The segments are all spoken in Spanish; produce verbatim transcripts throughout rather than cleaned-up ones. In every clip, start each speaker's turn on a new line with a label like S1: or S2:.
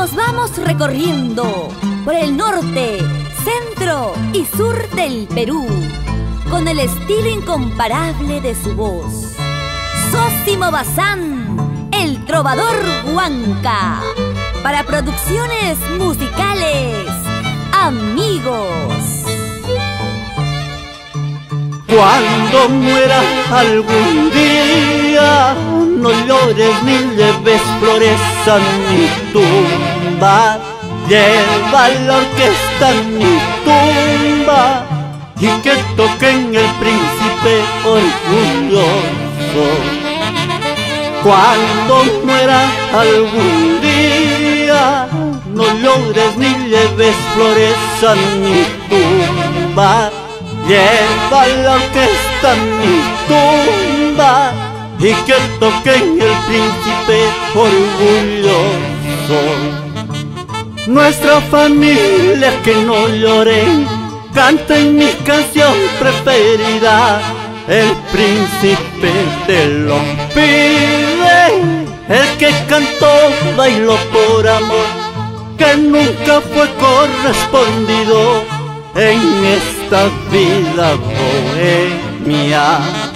S1: Nos vamos recorriendo por el norte, centro y sur del Perú, con el estilo incomparable de su voz. Zósimo Bazán, el trovador Huanca, para producciones musicales, Amigos.
S2: Cuando muera algún día, no llores ni lleves flores a mi tumba. Lleva la orquesta en mi tumba y que toquen el príncipe orgulloso. Cuando muera algún día, no llores ni lleves flores a mi tumba. Lleva la orquesta en mi tumba y que toquen el príncipe orgulloso. Nuestra familia que no lloren, canten mi canción preferida. El príncipe te lo pide, el que cantó bailó por amor, que nunca fue correspondido en esta vida bohemia.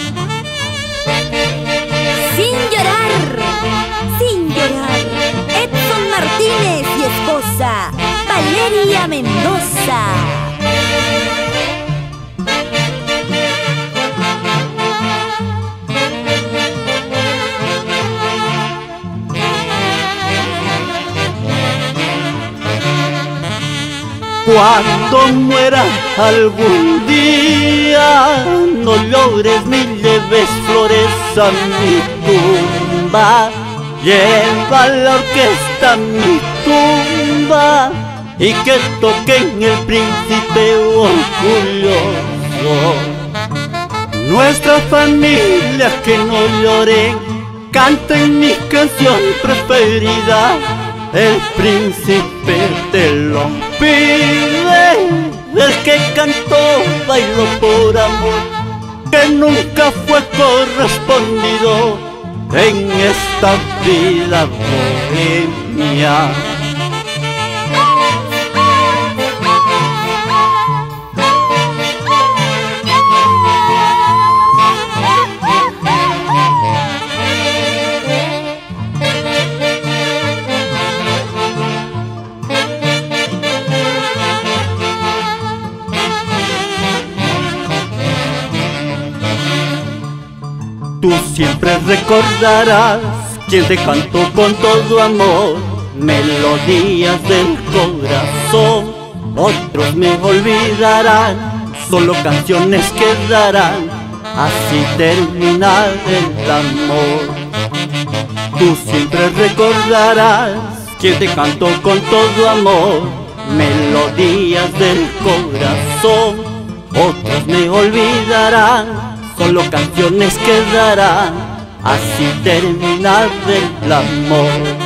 S1: Sin llorar, sin llorar, Edson Martínez y esposa, Valeria Mendoza.
S2: Cuando muera algún día, no llores ni lleves flores a mi tumba. Lleva la orquesta a mi tumba y que toquen el príncipe orgulloso. Nuestra familia que no lloren, canten mi canción preferida. El príncipe te lo pide, el que cantó bailó por amor, que nunca fue correspondido en esta vida bohemia. Tú siempre recordarás quien te cantó con todo amor melodías del corazón. Otros me olvidarán, solo canciones quedarán, así termina el amor. Tú siempre recordarás quien te cantó con todo amor melodías del corazón. Otros me olvidarán, solo canciones quedarán, así termina el amor.